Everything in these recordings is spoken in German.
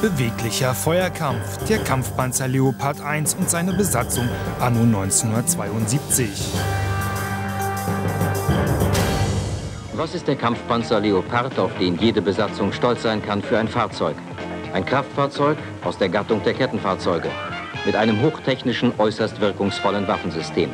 Beweglicher Feuerkampf, der Kampfpanzer Leopard 1 und seine Besatzung anno 1972. Was ist der Kampfpanzer Leopard, auf den jede Besatzung stolz sein kann, für ein Fahrzeug? Ein Kraftfahrzeug aus der Gattung der Kettenfahrzeuge mit einem hochtechnischen, äußerst wirkungsvollen Waffensystem.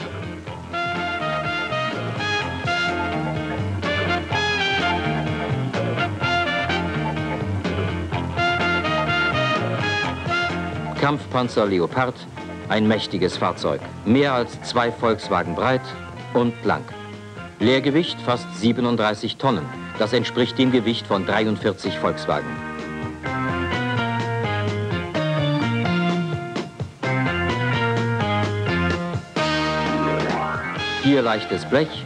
Kampfpanzer Leopard, ein mächtiges Fahrzeug, mehr als 2 Volkswagen breit und lang. Leergewicht fast 37 Tonnen, das entspricht dem Gewicht von 43 Volkswagen. Hier leichtes Blech,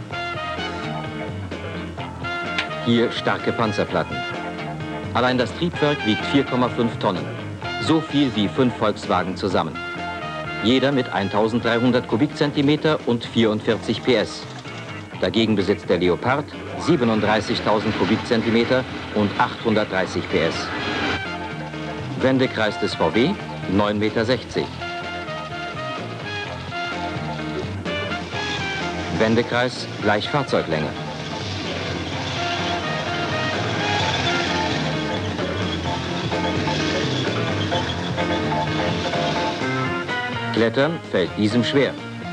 hier starke Panzerplatten. Allein das Triebwerk wiegt 4,5 Tonnen. So viel wie 5 Volkswagen zusammen. Jeder mit 1300 Kubikzentimeter und 44 PS. Dagegen besitzt der Leopard 37.000 Kubikzentimeter und 830 PS. Wendekreis des VW 9,60 Meter. Wendekreis gleich Fahrzeuglänge. Klettern fällt diesem schwer.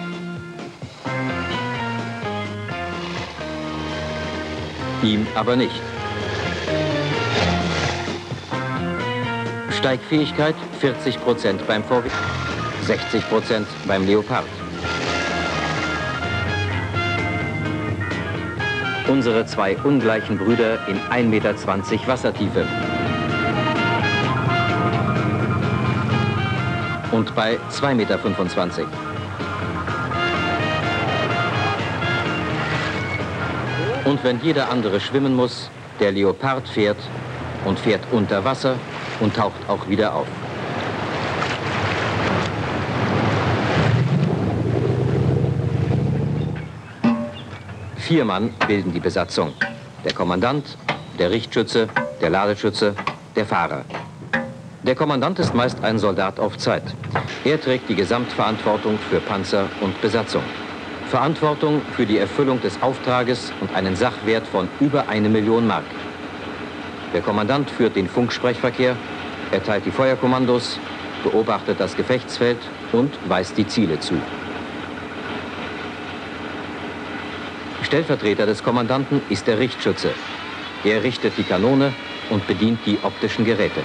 Ihm aber nicht. Steigfähigkeit 40% beim VW, 60% beim Leopard. Unsere 2 ungleichen Brüder in 1,20 Meter Wassertiefe. Und bei 2,25 Meter. Und wenn jeder andere schwimmen muss, der Leopard fährt und fährt unter Wasser und taucht auch wieder auf. Vier Mann bilden die Besatzung. Der Kommandant, der Richtschütze, der Ladeschütze, der Fahrer. Der Kommandant ist meist ein Soldat auf Zeit. Er trägt die Gesamtverantwortung für Panzer und Besatzung. Verantwortung für die Erfüllung des Auftrages und einen Sachwert von über 1 Million Mark. Der Kommandant führt den Funksprechverkehr, erteilt die Feuerkommandos, beobachtet das Gefechtsfeld und weist die Ziele zu. Stellvertreter des Kommandanten ist der Richtschütze. Er richtet die Kanone und bedient die optischen Geräte.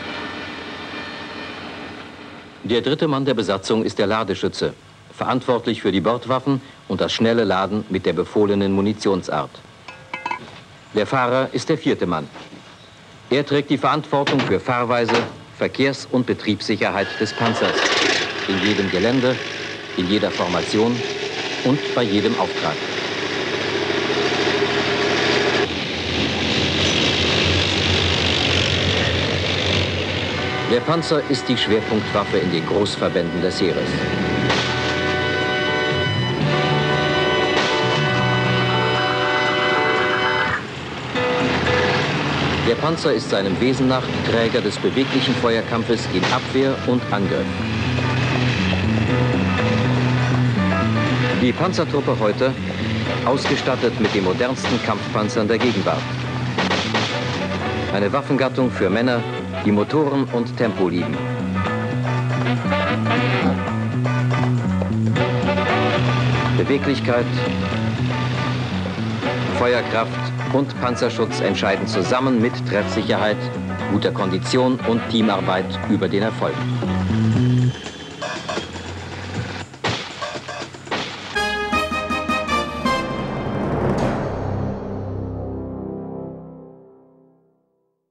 Der dritte Mann der Besatzung ist der Ladeschütze, verantwortlich für die Bordwaffen und das schnelle Laden mit der befohlenen Munitionsart. Der Fahrer ist der vierte Mann. Er trägt die Verantwortung für Fahrweise, Verkehrs- und Betriebssicherheit des Panzers, in jedem Gelände, in jeder Formation und bei jedem Auftrag. Der Panzer ist die Schwerpunktwaffe in den Großverbänden des Heeres. Der Panzer ist seinem Wesen nach Träger des beweglichen Feuerkampfes in Abwehr und Angriff. Die Panzertruppe heute, ausgestattet mit den modernsten Kampfpanzern der Gegenwart. Eine Waffengattung für Männer, die Motoren und Tempo lieben. Beweglichkeit, Feuerkraft und Panzerschutz entscheiden zusammen mit Treffsicherheit, guter Kondition und Teamarbeit über den Erfolg.